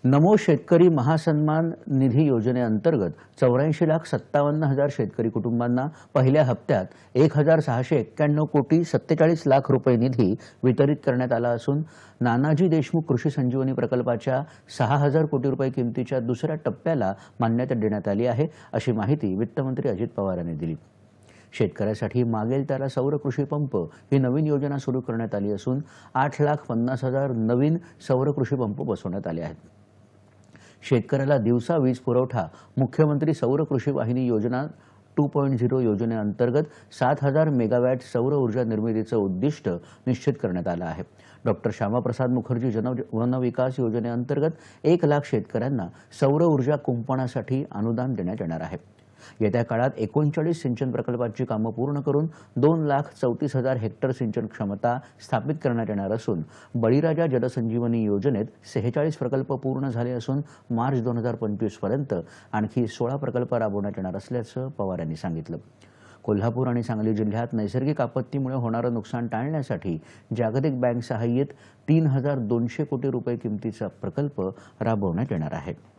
नमो शेतकरी महासन्मान निधी योजनेअंतर्गत 84,57,000 शेतकरी कुटुंबांना पहिल्या हप्त्यात 1,691 कोटी 47 लाख रुपये निधी वितरित करण्यात आला असून नानाजी देशमुख कृषी संजीवनी प्रकल्पाच्या 6,000 कोटी रुपये किमतीच्या दुसऱ्या टप्प्याला मान्यता देण्यात आली आहे, अशी माहिती वित्तमंत्री अजित पवार यांनी दिली। शेतकऱ्यासाठी मागेल त्याला सौर कृषी पंप ही नवीन योजना सुरू करण्यात आली असून 8,50,000 नवीन सौर कृषी पंप बसवण्यात आले आहेत। शेतकऱ्याला दिवसा वीज पुरवठा मुख्यमंत्री सौर कृषी वाहिनी योजना 2.0 योजनेअंतर्गत 7,000 मेगावॅट सौर ऊर्जा निर्मितीचं उद्दिष्ट निश्चित करण्यात आलं आहे। डॉक्टर श्यामाप्रसाद मुखर्जी जन वन विकास योजनेअंतर्गत 1 लाख शेतकऱ्यांना सौर ऊर्जा कुंपणासाठी अनुदान देण्यात येणार आहे। येत्या काळात 39 सिंचन प्रकल्पांची कामं पूर्ण करून 2,34,000 हेक्टर सिंचन क्षमता स्थापित करण्यात येणार असून बळीराजा जलसंजीवनी योजनेत 46 प्रकल्प पूर्ण झाले असून मार्च 2025 पर्यंत आणखी 16 प्रकल्प राबवण्यात येणार असल्याचं पवार यांनी सांगितलं। कोल्हापूर आणि सांगली जिल्ह्यात नैसर्गिक आपत्तीमुळे होणारं नुकसान टाळण्यासाठी जागतिक बँक सहाय्यित 3,200 कोटी रुपये किमतीचा प्रकल्प राबवण्यात येणार आहे।